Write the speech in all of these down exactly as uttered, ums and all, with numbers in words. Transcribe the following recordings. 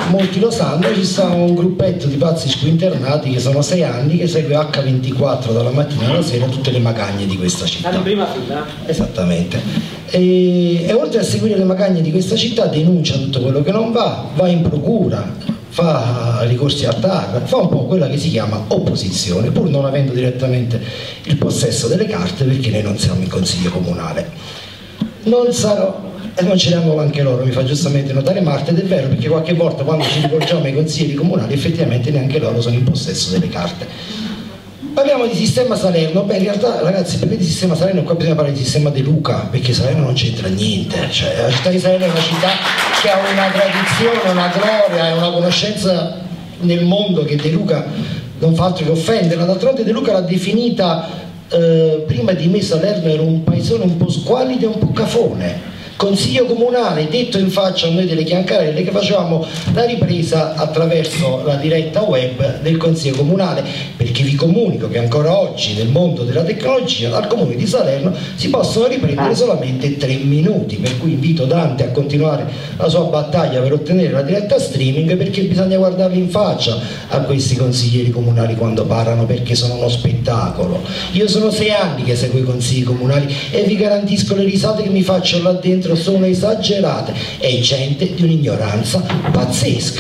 molti lo sanno, ci sta un gruppetto di pazzi squinternati che sono sei anni che segue acca ventiquattro dalla mattina alla sera tutte le magagne di questa città. Stanno in prima fila. Esattamente. E, e oltre a seguire le magagne di questa città denuncia tutto quello che non va, va in procura, fa ricorsi a T A R, fa un po' quella che si chiama opposizione, pur non avendo direttamente il possesso delle carte, perché noi non siamo in consiglio comunale. Non sarò, e non ce le hanno anche loro, mi fa giustamente notare Marta, ed è vero, perché qualche volta quando ci rivolgiamo ai consiglieri comunali effettivamente neanche loro sono in possesso delle carte. Parliamo di sistema Salerno. Beh, in realtà ragazzi, perché di sistema Salerno qua bisogna parlare di sistema De Luca, perché Salerno non c'entra niente, cioè la città di Salerno è una città che ha una tradizione, una gloria e una conoscenza nel mondo che De Luca non fa altro che offenderla. D'altronde De Luca l'ha definita eh, prima di me Salerno era un paesone un po' squallido e un po' cafone. Consiglio comunale detto in faccia a noi delle Chiancarelle, che facevamo la ripresa attraverso la diretta web del Consiglio comunale, perché vi comunico che ancora oggi nel mondo della tecnologia al comune di Salerno si possono riprendere solamente tre minuti, per cui invito Dante a continuare la sua battaglia per ottenere la diretta streaming, perché bisogna guardarli in faccia a questi consiglieri comunali quando parlano, perché sono uno spettacolo. Io sono sei anni che seguo i consigli comunali e vi garantisco le risate che mi faccio là dentro sono esagerate, è gente di un'ignoranza pazzesca,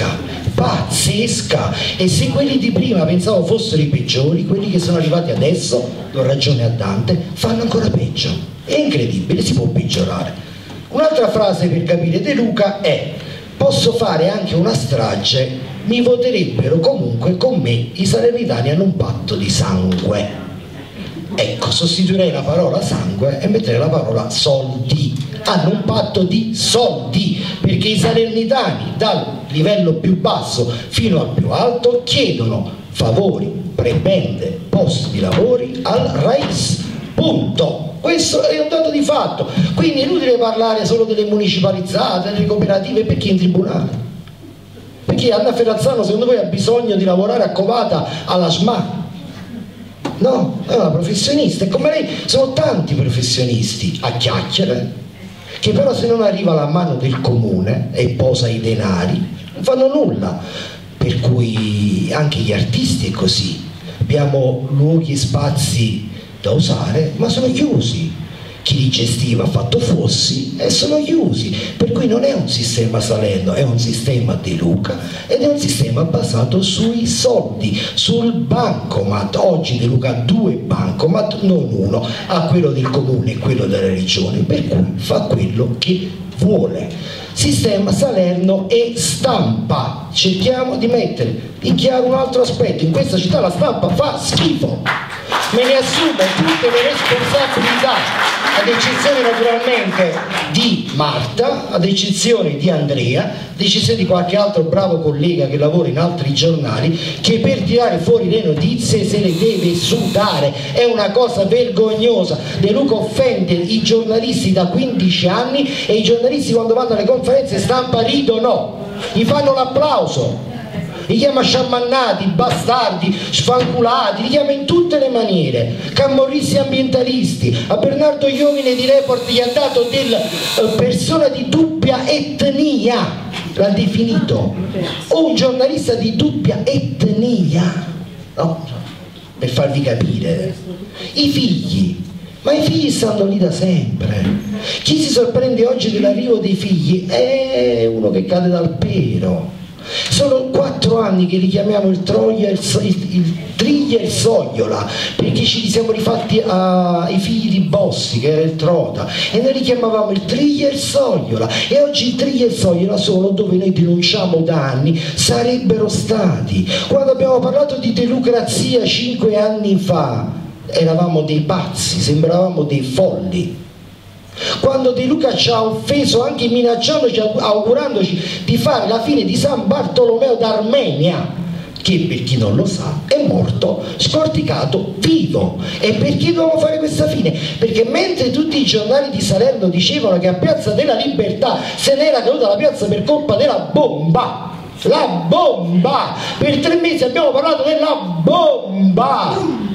pazzesca, e se quelli di prima pensavo fossero i peggiori, quelli che sono arrivati adesso, do ragione a Dante, fanno ancora peggio. È incredibile, si può peggiorare. Un'altra frase per capire De Luca è: posso fare anche una strage, mi voterebbero comunque con me, i salernitani hanno un patto di sangue. Ecco, sostituirei la parola sangue e metterei la parola soldi. Hanno un patto di soldi, perché i salernitani dal livello più basso fino al più alto chiedono favori, prebende, posti di lavori al RAIS, punto. Questo è un dato di fatto, quindi è inutile parlare solo delle municipalizzate, delle cooperative, perché in tribunale, perché Anna Ferrazzano secondo voi ha bisogno di lavorare a Covata alla S M A? No, è una professionista, e come lei sono tanti professionisti a chiacchiere, che però se non arriva la mano del comune e posa i denari non fanno nulla. Per cui anche gli artisti è così, abbiamo luoghi e spazi da usare ma sono chiusi, chi li gestiva ha fatto fossi e sono chiusi, per cui non è un sistema Salerno, è un sistema De Luca ed è un sistema basato sui soldi, sul bancomat. Oggi De Luca ha due bancomat, non uno, ha quello del comune e quello della regione, per cui fa quello che vuole. Sistema Salerno e stampa, cerchiamo di mettere in chiaro un altro aspetto: in questa città la stampa fa schifo, me ne assumo tutte le responsabilità, ad eccezione naturalmente di Marta, ad eccezione di Andrea, ad eccezione di qualche altro bravo collega che lavora in altri giornali, che per tirare fuori le notizie se le deve sudare, è una cosa vergognosa. De Luca offende i giornalisti da quindici anni e i giornalisti quando vanno alle conferenze stampa ridono, gli fanno l'applauso, li chiama sciamannati, bastardi, sfanculati, li chiama in tutte le maniere, camorristi ambientalisti. A Bernardo Iovine di Report gli ha dato del eh, persona di dubbia etnia, l'ha definito, o un giornalista di dubbia etnia, no? Per farvi capire. I figli, ma i figli stanno lì da sempre. Chi si sorprende oggi dell'arrivo dei figli è uno che cade dal pero. Sono quattro anni che li chiamiamo il Troia, il, il, il Triglia e il Sogliola, perché ci siamo rifatti ai figli di Bossi, che era il Trota, e noi li chiamavamo il Triglia e il Sogliola, e oggi il Triglia e il Sogliola sono dove noi denunciamo da anni sarebbero stati. Quando abbiamo parlato di democrazia cinque anni fa eravamo dei pazzi, sembravamo dei folli. Quando De Luca ci ha offeso anche minacciandoci, augurandoci di fare la fine di San Bartolomeo d'Armenia, che per chi non lo sa è morto scorticato vivo. E perché dovevamo fare questa fine? Perché mentre tutti i giornali di Salerno dicevano che a Piazza della Libertà se n'era caduta la piazza per colpa della bomba, la bomba, per tre mesi abbiamo parlato della bomba,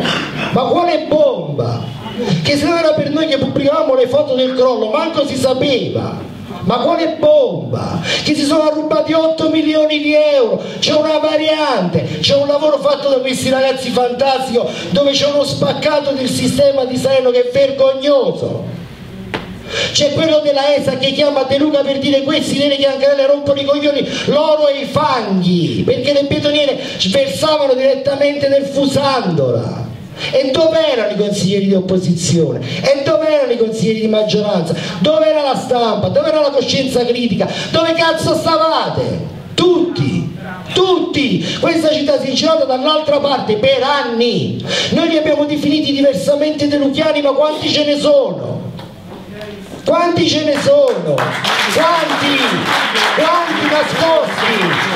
ma quale bomba? Che se non era per noi che pubblicavamo le foto del crollo manco si sapeva. Ma quale bomba? Che si sono rubati otto milioni di euro, c'è una variante, c'è un lavoro fatto da questi ragazzi fantastico dove c'è uno spaccato del sistema di Salerno che è vergognoso. C'è quello della E S A che chiama De Luca per dire questi nere chiancarelle rompono i coglioni loro e i fanghi, perché le betoniere sversavano direttamente nel Fusandola. E dove erano i consiglieri di opposizione? E dove erano i consiglieri di maggioranza? Dove era la stampa? Dove era la coscienza critica? Dove cazzo stavate? Tutti, tutti! Questa città si è girata dall'altra parte per anni. Noi li abbiamo definiti diversamente deluchiani, ma quanti ce ne sono? Quanti ce ne sono? Quanti? Quanti nascosti?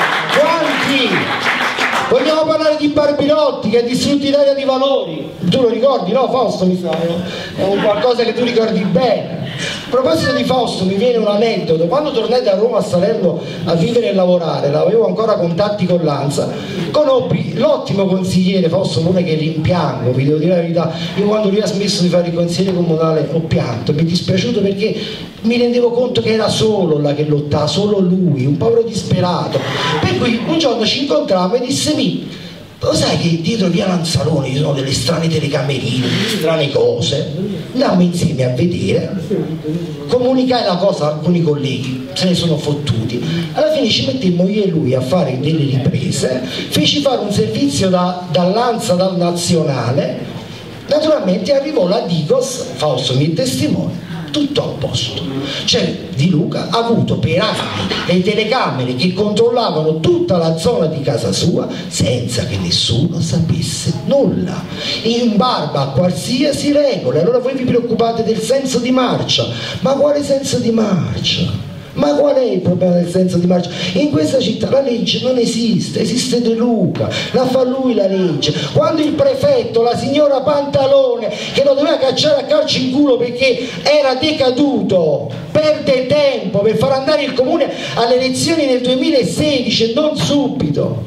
Quanti? Vogliamo parlare di Barbirotti che ha distrutto l'Italia di valori? Tu lo ricordi, no Fausto? Mi sa, è un qualcosa che tu ricordi bene. A proposito di Fausto mi viene un aneddoto. Quando tornai da Roma a Salerno a vivere e lavorare, avevo ancora contatti con l'Ansa, conobbi l'ottimo consigliere Fausto, non è che rimpiango, vi devo dire la verità. Io quando lui ha smesso di fare il consigliere comunale ho pianto, mi è dispiaciuto perché mi rendevo conto che era solo là che lottava, solo lui, un povero disperato. Per cui un giorno ci incontrammo e disse: mi, lo sai che dietro via Lanzalone ci sono delle strane telecamerine, delle strane cose? Andammo insieme a vedere, comunicai la cosa a alcuni colleghi, se ne sono fottuti. Alla fine ci mettemmo io e lui a fare delle riprese, feci fare un servizio da, dall'Ansa, dal Nazionale. Naturalmente arrivò la Digos, Fausto mi è testimone, tutto a posto. Cioè Di Luca ha avuto per anni le telecamere che controllavano tutta la zona di casa sua senza che nessuno sapesse nulla, in barba a qualsiasi regola. Allora voi vi preoccupate del senso di marcia, ma quale senso di marcia? Ma qual è il problema del senso di marcia? In questa città la legge non esiste, esiste De Luca, la fa lui la legge. Quando il prefetto, la signora Pantalone, che lo doveva cacciare a calci in culo perché era decaduto, perde tempo per far andare il comune alle elezioni nel duemilasedici e non subito.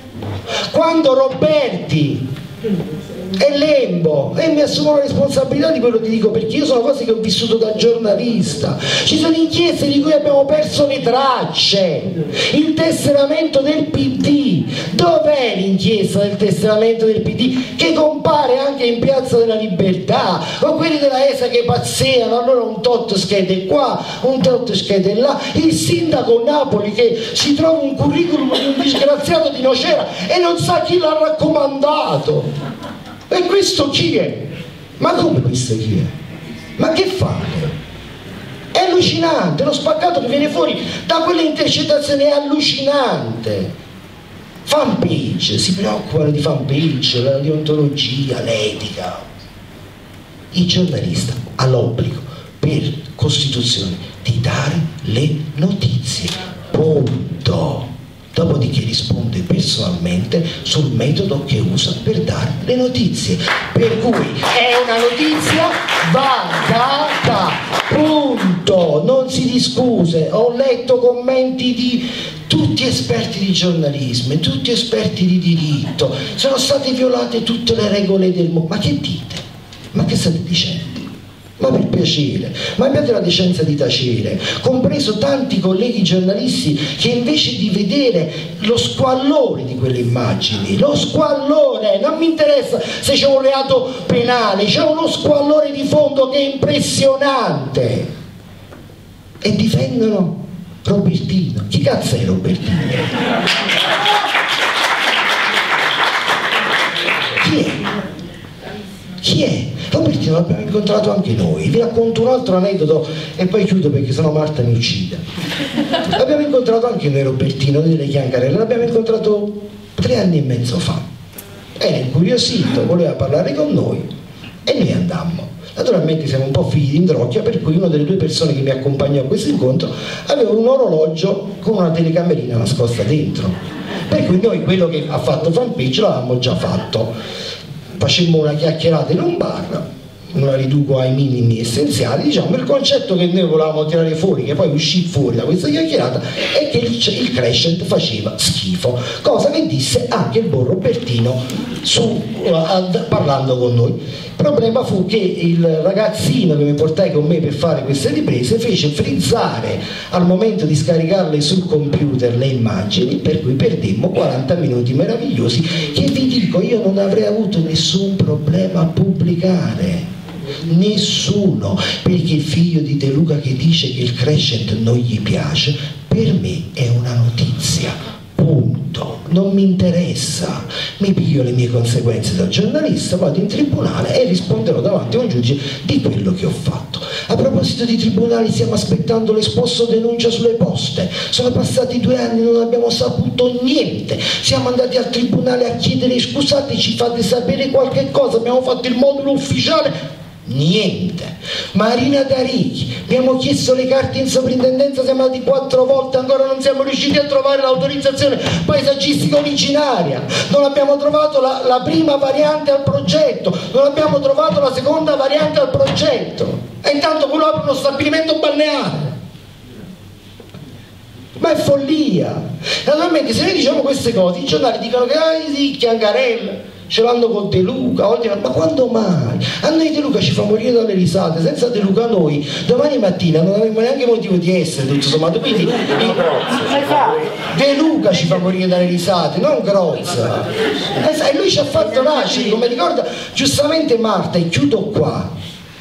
Quando Roberti e Lembo, e mi assumo la responsabilità di quello che dico, perché io sono cose che ho vissuto da giornalista. Ci sono inchieste di cui abbiamo perso le tracce. Il tesseramento del P D, dov'è l'inchiesta del tesseramento del P D che compare anche in Piazza della Libertà, o quelli della E S A che pazzeano, allora un tot schede qua, un tot schede là, il sindaco Napoli che si trova un curriculum di un disgraziato di Nocera e non sa chi l'ha raccomandato. E questo chi è? Ma come questo chi è? Ma che fate? È allucinante, lo spaccato che viene fuori da quelle intercettazioni è allucinante. Fanpage, si preoccupano di fanpage, la deontologia, l'etica. Il giornalista ha l'obbligo per Costituzione di dare le notizie, punto. Dopodiché risponde personalmente sul metodo che usa per dare le notizie. Per cui è una notizia, va data, punto, non si discute. Ho letto commenti di tutti esperti di giornalismo, tutti esperti di diritto, sono state violate tutte le regole del mondo. Ma che dite? Ma che state dicendo? Ma per piacere, ma abbiate la decenza di tacere, compreso tanti colleghi giornalisti che invece di vedere lo squallore di quelle immagini, lo squallore, non mi interessa se c'è un reato penale, c'è uno squallore di fondo che è impressionante, e difendono Robertino. Chi cazzo è Robertino? Chi è? Chi è? Robertino l'abbiamo incontrato anche noi. Vi racconto un altro aneddoto e poi chiudo perché sennò Marta mi uccide. L'abbiamo incontrato anche noi Robertino delle Chiancarelle, l'abbiamo incontrato tre anni e mezzo fa. Era incuriosito, voleva parlare con noi e noi andammo. Naturalmente siamo un po' figli di Indrocchia, per cui una delle due persone che mi accompagnò a questo incontro aveva un orologio con una telecamerina nascosta dentro. Per cui noi quello che ha fatto Fanpage l'avevamo già fatto. Facemmo una chiacchierata in un bar, la riduco ai minimi essenziali, diciamo. Il concetto che noi volevamo tirare fuori, che poi uscì fuori da questa chiacchierata, è che il, il Crescent faceva schifo, cosa che disse anche il buon Robertino su, ad, parlando con noi. Il problema fu che il ragazzino che mi portai con me per fare queste riprese fece frizzare al momento di scaricarle sul computer le immagini, per cui perdemmo quaranta minuti meravigliosi che vi dico io non avrei avuto nessun problema a pubblicare. Nessuno, perché il figlio di De Luca che dice che il Crescent non gli piace per me è una notizia, punto, non mi interessa, mi piglio le mie conseguenze da giornalista, vado in tribunale e risponderò davanti a un giudice di quello che ho fatto. A proposito di tribunali, stiamo aspettando l'esposto denuncia sulle poste, sono passati due anni, non abbiamo saputo niente, siamo andati al tribunale a chiedere scusate, ci fate sapere qualche cosa, abbiamo fatto il modulo ufficiale, niente. Marina D'Arichi, abbiamo chiesto le carte in soprintendenza, siamo andati quattro volte, ancora non siamo riusciti a trovare l'autorizzazione paesaggistica originaria, non abbiamo trovato la, la prima variante al progetto, non abbiamo trovato la seconda variante al progetto, e intanto quello apre uno stabilimento balneare. Ma è follia. Naturalmente se noi diciamo queste cose i giornali dicono che ah, sì, Chiancarella ce l'hanno con De Luca, oggi, ma quando mai? A noi De Luca ci fa morire dalle risate, senza De Luca noi domani mattina non avremmo neanche motivo di essere, tutto sommato, quindi De Luca ci fa morire dalle risate, non Grozza. E lui ci ha fatto nascere, come ricorda giustamente Marta, e chiudo qua,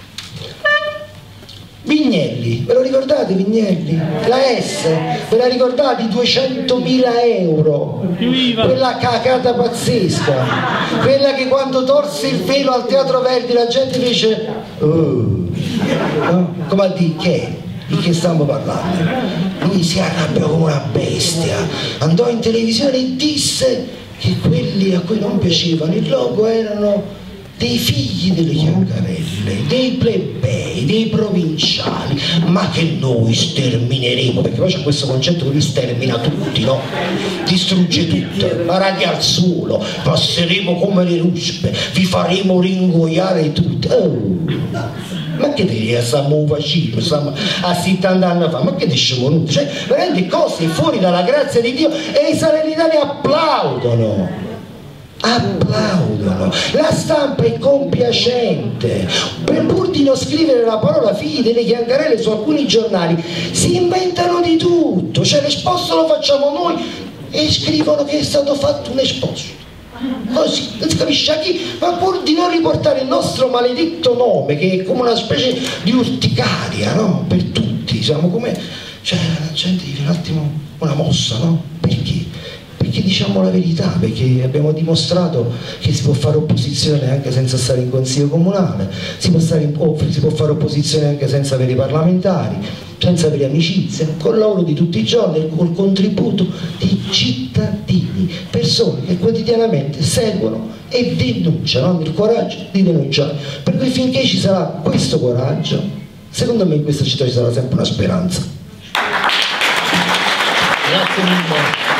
Vignelli, ve lo ricordate Vignelli? La S, ve la ricordate? duecentomila euro, quella cacata pazzesca, quella che quando torse il velo al Teatro Verdi la gente fece oh, no? Come a dire che? Di che stiamo parlando? Lui si arrabbiò come una bestia, andò in televisione e disse che quelli a cui non piacevano il logo erano dei figli delle Chiancarelle, dei plebei, dei provinciali, ma che noi stermineremo, perché poi c'è questo concetto che lui stermina tutti, no? Distrugge tutto, parati al suolo, passeremo come le ruspe, vi faremo ringoiare tutti. Oh. Ma che te stiamo un fascismo, stiamo a settanta anni fa, ma che diciamo noi? Cioè, veramente cose fuori dalla grazia di Dio e i salernitani applaudono. applaudono, la stampa è compiacente, per pur di non scrivere la parola figli delle Chiancarelle su alcuni giornali si inventano di tutto, cioè l'esposto lo facciamo noi e scrivono che è stato fatto un esposto così, non si capisce a chi, ma pur di non riportare il nostro maledetto nome che è come una specie di urticaria, no? Per tutti, siamo come, cioè la gente dice un attimo una mossa, no? Perché? Perché diciamo la verità, perché abbiamo dimostrato che si può fare opposizione anche senza stare in consiglio comunale, si può, stare in, si può fare opposizione anche senza avere i parlamentari, senza avere amicizia, con il lavoro di tutti i giorni, col contributo di cittadini, persone che quotidianamente seguono e denunciano, hanno il coraggio di denunciare. Per cui finché ci sarà questo coraggio, secondo me in questa città ci sarà sempre una speranza. Grazie mille.